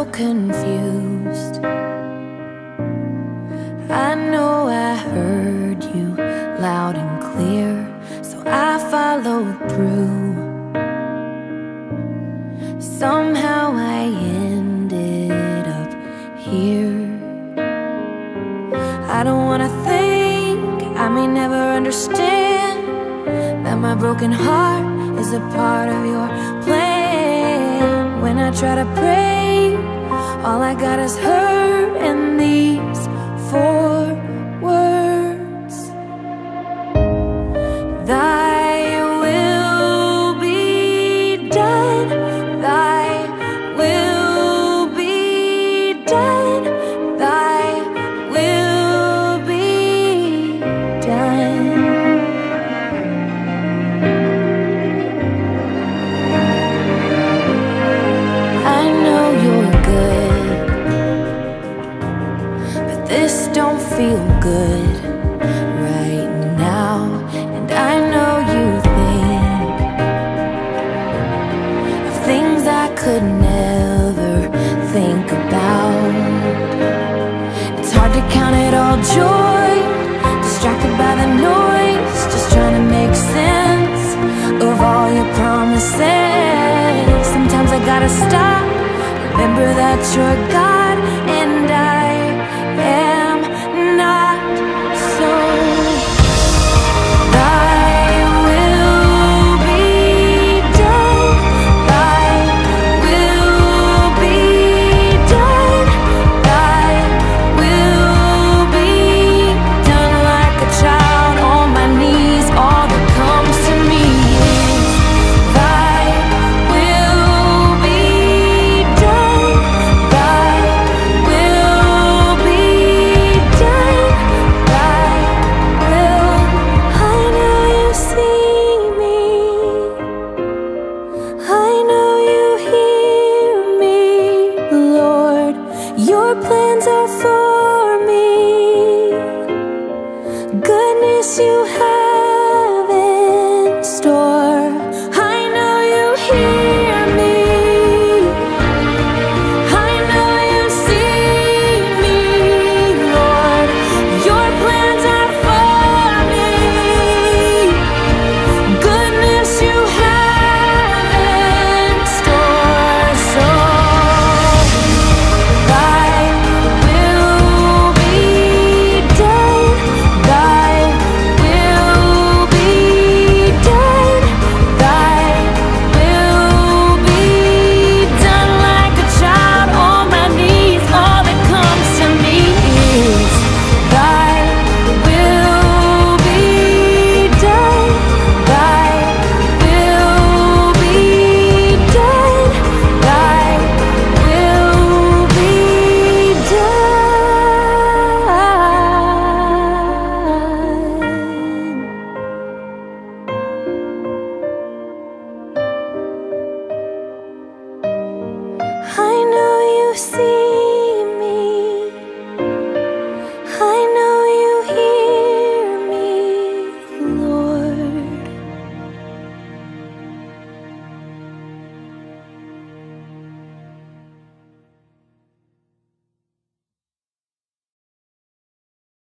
confused. I know I heard you loud and clear, so I followed through. Somehow I ended up here. I don't wanna think, I may never understand that my broken heart is a part of your plan. When I try to pray, all I got is hurt and these 4 words: Thy will be done, Thy will be done, Thy will be done. I know you're good, but this don't feel good right now. And I know you think of things I could never think about. It's hard to count it all joy, distracted by the noise, just trying to make sense of all your promises. Sometimes I gotta stop, remember that you're God and I am not. So Thy will be done, Thy will be done, Thy will be done. Like a child on my knees, all that comes to me is Thy will be done, Thy will be done, Thy will. I know you see me, I know you hear me, Lord. Your plans are for me, goodness you have